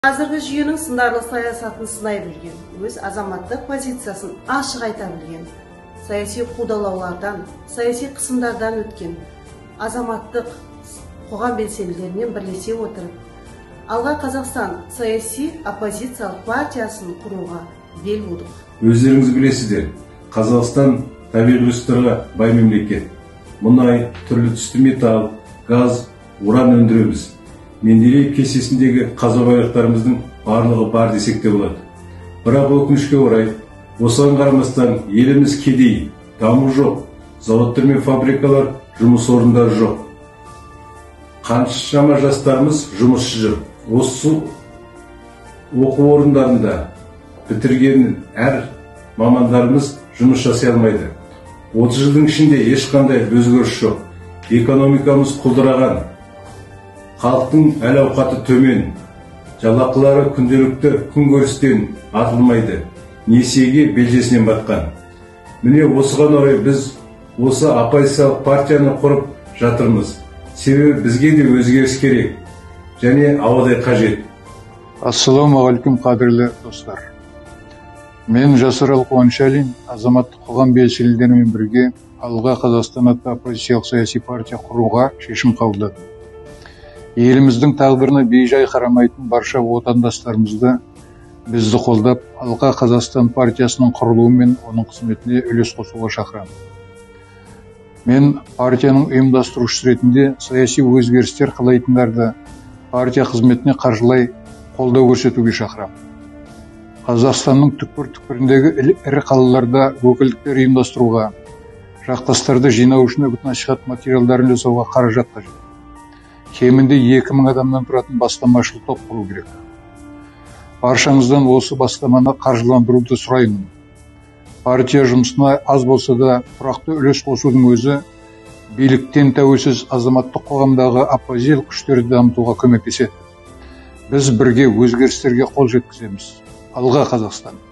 Азыркы жүйөнүн сындарлы саясатын сынай билген, өз азаматтык позициясын ашык айта билген, саясий куудалаулардан, саясий кысымдардан өткен азаматтык когам белсендилеринен бирлеше отуруп, Алга Казакстан саясий оппозициялык партиясын курууга бел будук. Өздеріңіз білесіздер, Қазақстан табиғи ресурстарға бай мемлекет. Мұнай, түрлі түсті металл, газ, уран өндіреміз. Менделеев кестесіндегі қазба байлықтарымыздың барлығы бар десек те болады. Бірақ өкінішке орай, осыған қарамастан еліміз кедей, даму жоқ, заводтар мен фабрикалар, жұмыс орындары жоқ. Қаншама жастарымыз жұмысшы жүр. Осы оқу орындарында бітірген әр мамандарымыз жұмыс жасай алмайды. 30 жылдың ішінде ешқандай өзгеріс жоқ. Экономикамыз құлдыраған, халықтың әл-ауқаты төмен, жалақылары күнделікті күнкөрістен артылмайды, несиеге белжесінен батқан. Міне осыған орай біз осы оппозициялық партияны құрып жатырмыз. Себебі бізге де өзгеріс керек және ауадай қажет. Ассаламағалейкум, қадірлі достар. Мен Жасырал Қуаншалин, азаматтық қоғам белсенділерімен бірге Алға Қазақстан атты оппозициялық саяси партия құруға шешім қабылдадым. Еліміздің тағдырына бейжай қарамайтын барша отандастарымызды бізді қолдап, Алға Қазақстан партиясының құрылуы мен оның қызметіне үлес қосуға шақырамын. Мен партияның ұйымдастырушысы ретінде саяси өзгерістер қалайтындарды партия қызметіне қаржылай қолдау көрсетуге шақырамын. Қазақстанның түкпір-түкпіріндегі ірі қалаларда өкілдіктер ұйымдастыруға, жақтастарды жинау үшін үгіт-насихат материалдарын жасауға қаражат қажет. Кемінде 2000 адамнан тұратын бастамашыл топ құру керек. Баршаңыздан осы бастаманы қаржыландыруды сұраймын. Партия жұмысына аз болса да тұрақты үлес қосудың өзі биліктен тәуелсіз азаматтық қоғамдағы оппозициялық күштерді дамытуға көмектеседі. Біз бірге өзгерістерге қол жеткіземіз. Алға Қазақстан!